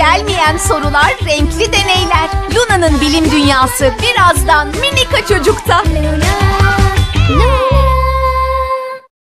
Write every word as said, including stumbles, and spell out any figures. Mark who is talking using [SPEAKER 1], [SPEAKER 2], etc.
[SPEAKER 1] gelmeyen sorular, renkli deneyler. Luna'nın bilim dünyası birazdan Minika Çocuk'ta.